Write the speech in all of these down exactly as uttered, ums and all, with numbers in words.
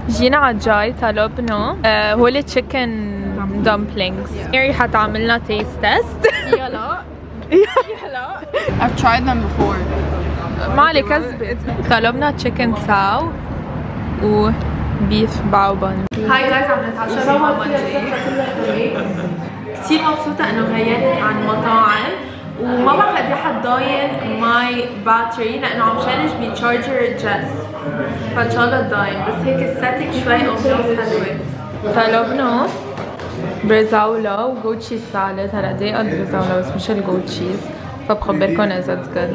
جينا على الجاي طلبنا آه هو التشيكن dumplings. ميري حتعملنا تيست تيست. يلا يلا. I've tried them before. ما عليك كذبت. طلبنا تشيكن ساو و بيف باوبان. هاي جايز عم نتعشى بمامانجي. كثير مبسوطة انه غيرت عن مطاعم وما بعرف قد ايه حتضاين ماي باتري لانه عم شارج بتشارجر جس فان شاء الله تضاين بس هيك السيتنج شوي امبيانس حلوة. طلبنا برزاولا وجود تشيز سالاد. هلا ضايقة البرزاولا بس مش الجود تشيز فبخبركم اذا تقل.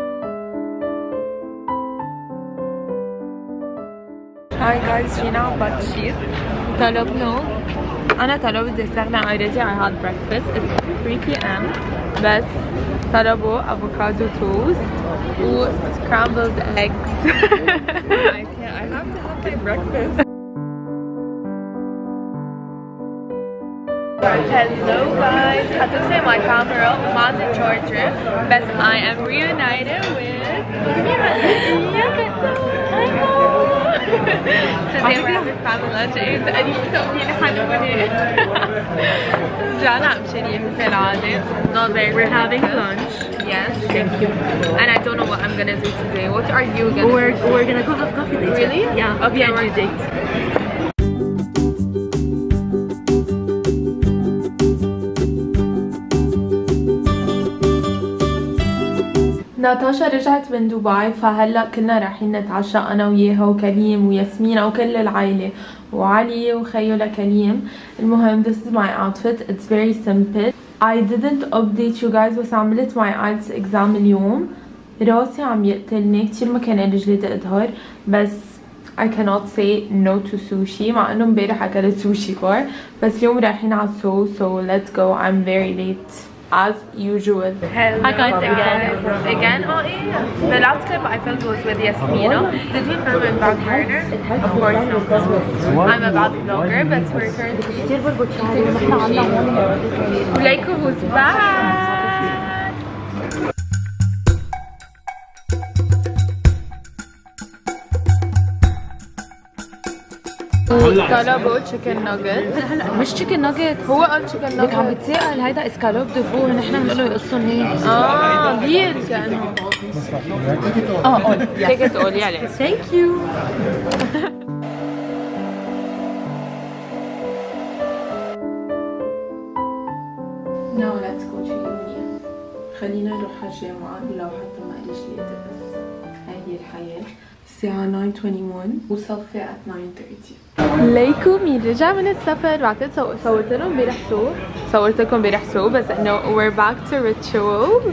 هاي جايز جينا على باتشيز. طلبنا انا طلبت ديسيرنا already I had breakfast. It's three p m بس طلبوا افوكادو توست و scrambled eggs. I can't. I have to have my breakfast. Hello guys. حتطفي my camera وما عندي charger بس I am reunited with today we're having family lunch. ايه تقريبا تقولي حنوني. جانا عم شريف في العادة. Not very. We're having lunch. Yes, thank you. And I don't know what I'm gonna do today. What are you gonna we're, do? We're gonna go have coffee later. Really? Yeah. Okay. On your date. ناتاشا رجعت من دبي فهلا كنا رايحين نتعشى انا وياها وكريم وياسمين وكل العائله وعلي وخيو لكريم. المهم this is my outfit. It's very simple. I didn't update you guys بس عملت my آيلتس exam اليوم. راسي عم يقتلني كتير ما كان رجلي تقدر بس I cannot say no to sushi مع انه امبارح اكلت سوشي بار بس اليوم رايحين على السو so let's go. I'm very late as usual. Hello. Hi guys again. Again, oh yeah. The last clip I filmed was with Yasmina. Did we film in back burner? Of course not. I'm a bad vlogger, but we're currently Leiko who's back. طلبوا تشيكن ناجت. مش تشيكن ناجت هو قال تشيكن ناجت. عم بتسأل هيدا اسكالوب دفو نحن بنقول له يقصون هيك. اه بيض كأنه. اه قول. تيجي تقولي عليه. Thank you. Now let's go to uni. خلينا نروح على الجامعة لو حتى ما رجلي بس هاي هي الحياة. الساعة nine twenty-one وصفي at nine thirty. ليكو مين رجع من السفر. بعتقد صو... صورت لهم امبارح سو صورت لكم امبارح سو بس انه we're back to rituals.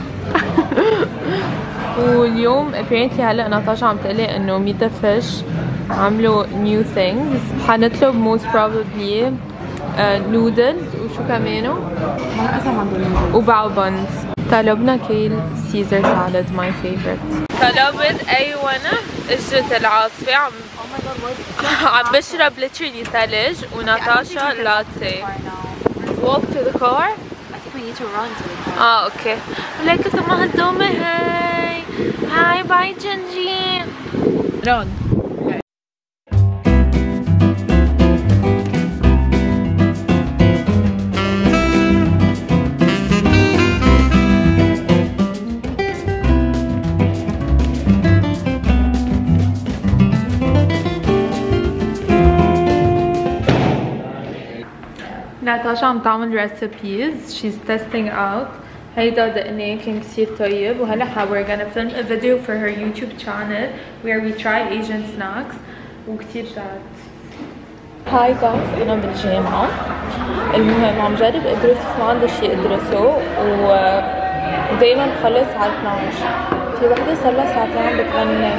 واليوم apparently هلا ناتاشا عم تقلي انه ميتا فيش عملوا new things. حنطلب most probably نودلز uh, وشو كمانو وباو بانز. طلبنا كيل سيزر سالاد my favorite. طلبت ايونا اجرة العاصفة عم عم بشرب literally ثلج وناتاشا لاتيه. Walk to the car. I think we need to run to the car. اه اوكي. ولكن ما هدومي هاي هاي باي جنجي. رون. ناتاشا عم تعمل recipes. She's testing out. هيدا دقناه كان كتير طيب وهلا we're gonna film a video for her YouTube channel where we try Asian snacks وكتير جات. هاي جايز انا بالجامعة. المهم عم جرب ادرس ما عندي شي ادرسه ودايما بخلص على اثنعش. في وحدة صار لها ساعتين عم بتغني.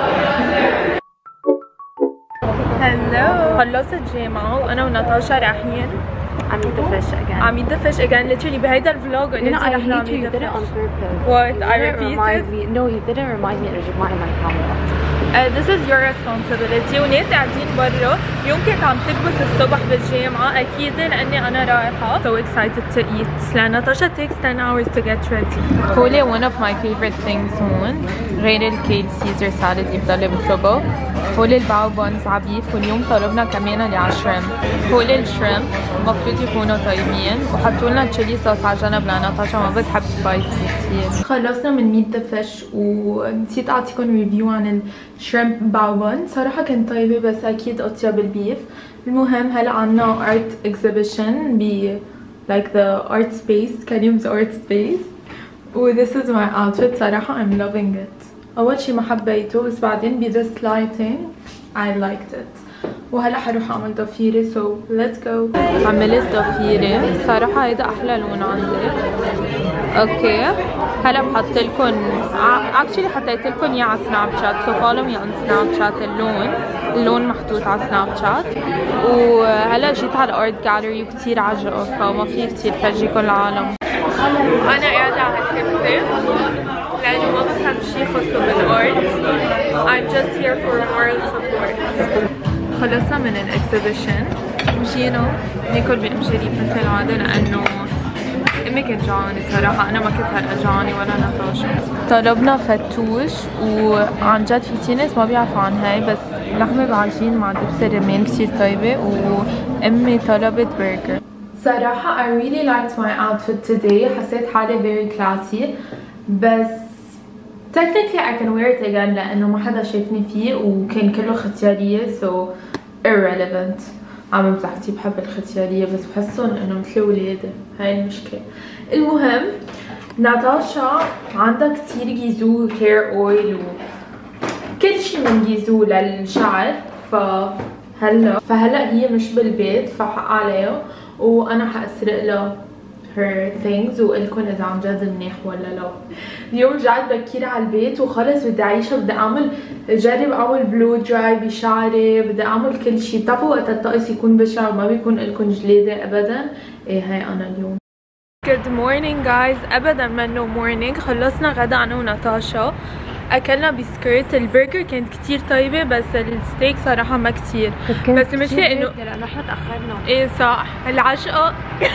هلو خلصت جامعة وانا وناتاشا رايحين I'm eat the fish again. I'm eat the fish again. Literally بهيدا الفلوج You know, I hate you. You did it on purpose. What? You I didn't remind repeated? me. No, you didn't remind me. It was my camera. Uh, this is your responsibility. وناس قاعدين برا يمكن عم تكبس الصبح بالجامعة أكيد لأني أنا رايحة. So excited to eat. لأن ناتاشا takes ten hours to get ready. هولي one of my favorite things هون غير الكيل سيزر سالاد اللي بضل بطلبه. هول الباو بونز عبيف، واليوم طلبنا كمان اللي على الشريمب. هول الشريمب المفروض يكونوا طيبين، وحطوا لنا تشيلي صوص على جنب لناتاشا ما بتحب سبايسي كثير. خلصنا من ميت ذا فيش، ونسيت اعطيكم ريفيو عن الشريمب باو بون. صراحه كانت طيبه بس اكيد اطيب البيف. المهم هلا عنا ارت اكزيبيشن ب like the art space، كريم's art space، و this is my outfit. صراحه I'm loving it. اول شي ما حبيته بس بعدين ب this lighting I liked it. وهلا حروح اعمل ضفيري so let's go. عملت ضفيري صراحه هيدا احلى لون عندي. اوكي هلا بحط لكم اكشلي حطيت لكم اياه على سناب شات سو فولو مي اون سناب شات. اللون اللون محطوط على سناب شات. وهلا جيت على الارت جاليري وكثير عجقوا فما في كثير فرجيكم العالم. انا قاعده على الكرسي لانه ما بفهم شيء خاصه بالارت. I'm just here for moral support. خلصنا من الاكزيبيشن وجينا ناكل بام شريف مثل العاده لانه امي كانت جوعانه صراحه، انا ما كنت هلا جوعانه ولا ناتاشا. طلبنا فتوش وعن جد في كثير ناس ما بيعرفوا عن هاي، بس لحمه بعجين مع دبس الرمان كثير طيبه، وامي طلبت برجر. صراحه I really liked my outfit today. حسيت حالي very classy بس technically I can wear it again لانه ما حدا شافني فيه وكان كله ختياريه so irrelevant. عم بمزح كثير بحب الختياريه بس بحسهم انه مثل ولادي، هاي المشكله. المهم ناتاشا عندها كثير جيزو هير اويل وكل شيء من جيزو للشعر، فهلا فهلا هي مش بالبيت فحق عليها وانا حاسرق لها her things وقلكن اذا عن جد منيح ولا لا. اليوم رجعت بكير على البيت وخلص بدي اعيشها، بدي اعمل جرب اعمل بلو دراي بشعري، بدي اعمل كل شيء. بتعرفوا وقت الطقس يكون بشع وما بيكون لكم جلاده ابدا؟ ايه هاي انا اليوم. Good morning guys. ابدا منه morning. خلصنا غدا انا وناتاشا، اكلنا بسكرت. البرجر كانت كتير طيبه بس الستيك صراحه ما كتير، بس المشكله انه لانه احنا تاخرنا. ايه صح العشقه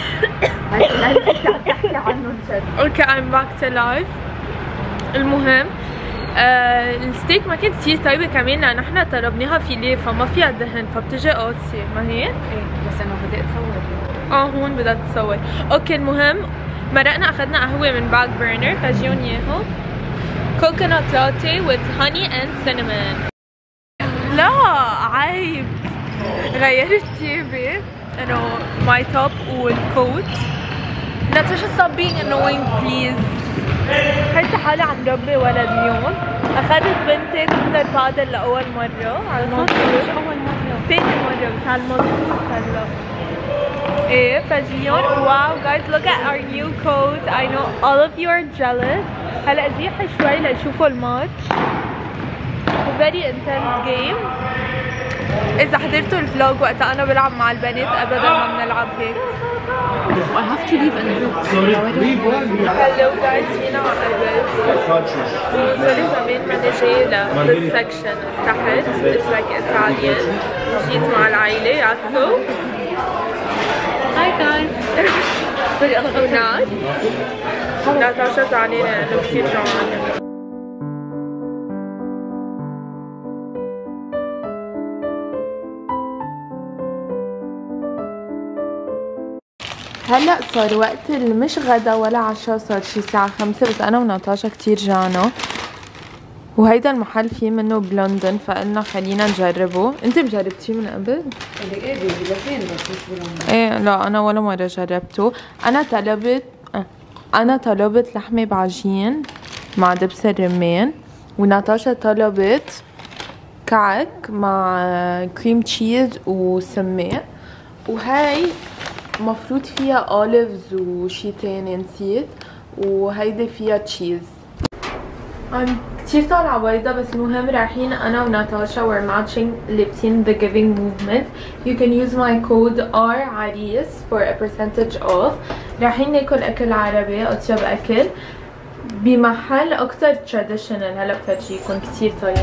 تحكي عنه جد. اوكي I'm back to life. المهم آه الستيك ما كانت كتير طيبه كمان لان احنا طلبناها فيليه فما فيها دهن فبتجي قاسيه، ما هيك؟ ايه بس انا بدي اتصور. اه هون بدها تتصور. اوكي المهم مرقنا اخذنا قهوه من باك برنر فجيون اياهم coconut latte with honey and cinnamon. لا عيب غيرت ثيابي انه my top والكوت. ناتاشا stop being annoying please. حاسه حالي عم ربي ولد اليوم. اخذت بنتي تحضر بادل لاول مره على المضبوط. مش اول مره، ثاني مره بس على المضبوط هلا. ايه فجيون واو guys look at our new coat. I know all of you are jealous. هلا زيح شوي لتشوفوا الماتش. very intense game. اذا حضرتوا الفلوج وقتها انا بلعب مع البنات ابدا ما بنلعب هيك. I have to leave and look. Hello guys فينا عقربت. صار زمان ما جاي للسكشن تحت. It's like Italian. جيت مع العائلة يعرفوا. Hi guys. بدي انا غنات. ناتاشا زعلانة لأنه كثير جوعانة. هلا صار وقت مش غدا ولا عشاء، صار شي الساعة خمسة بس أنا وناتاشا كتير جانا، وهيدا المحل فيه منه بلندن فقلنا خلينا نجربه. انت مجربتيه من قبل؟ ايه بلندن بس مش بلندن. ايه لا أنا ولا مرة جربته. أنا طلبت أنا طلبت لحمة بعجين مع دبس الرمان، وناتاشا طلبت كعك مع كريم تشيز وسماق، وهي مفروض فيها اوليفز وشي تاني نسيت، وهيدي فيها تشيز. I'm كتير طالعة بيضة بس المهم رايحين انا وناتاشا we're matching لابسين the giving movement. You can use my code R عريس for a percentage off. رايحين ناكل اكل عربي اطيب اكل بمحل اكتر traditional. هلا بفرجيكم كتير طيب.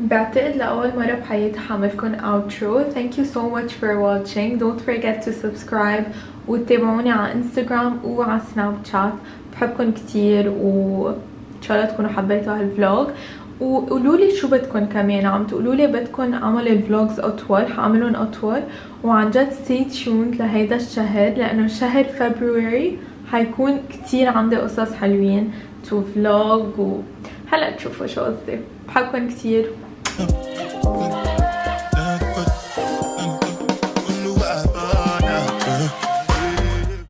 بعتقد لأول مرة بحياتي حعملكن outro. Thank you so much for watching. Don't forget to subscribe وتتابعوني على انستغرام وعلى سناب شات. بحبكن كتير وإن شاء الله تكونوا حبيتوا هالفلوج. وقولولي شو بدكن كمان، عم تقولولي بدكن اعمل الفلوجز اطول، حاعملهم اطول. وعن جد stay tuned لهيدا الشهر، لانه شهر فبراير حيكون كتير عندي قصص حلوين تو فلوج، وهلا تشوفوا شو قصدي. بحبكن كتير.